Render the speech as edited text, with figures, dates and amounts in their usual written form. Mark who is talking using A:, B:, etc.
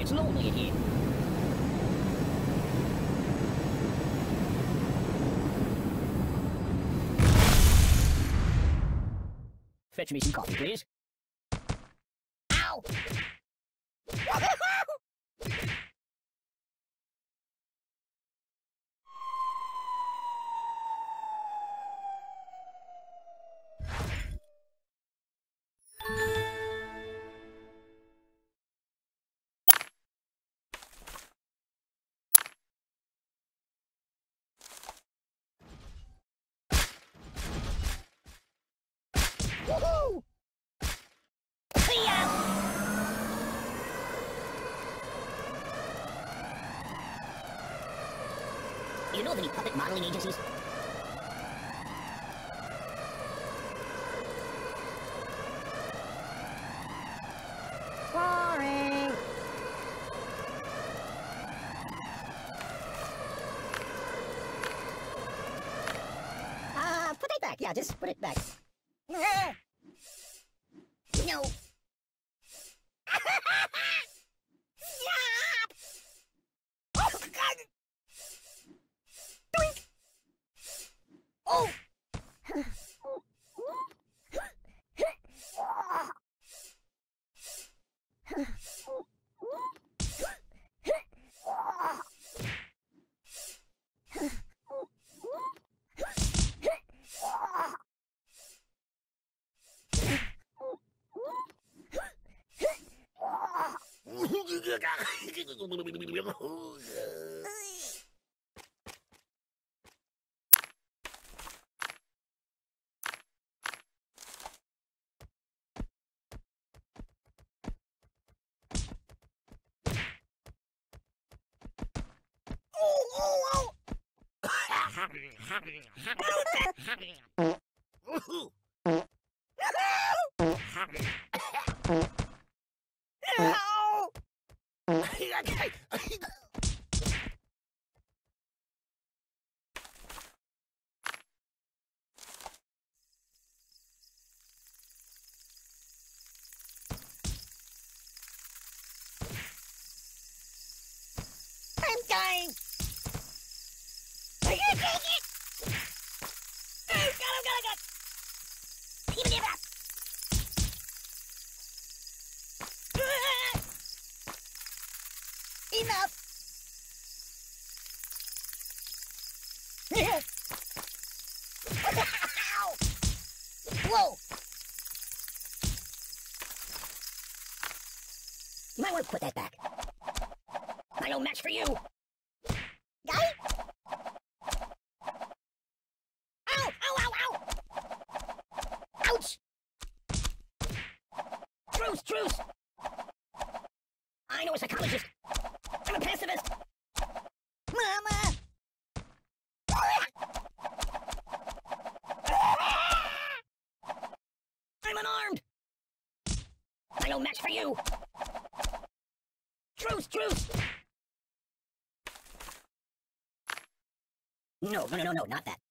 A: It's lonely in here. Fetch me some coffee, please. Ow! Woohoo! See ya! You know of any puppet modeling agencies? Boring! Put it back. Yeah, just put it back. No. Stop! Oh, God! Doink! Oh! I'm dying! I can't take it! Oh, God! Give it up! Enough! Whoa! You might want to put that back. I no match for you! Guy? Ow! Ouch! Truce! I know a psychologist. I'm a pacifist. Mama! I'm unarmed! I no match for you! Truce! No, not that.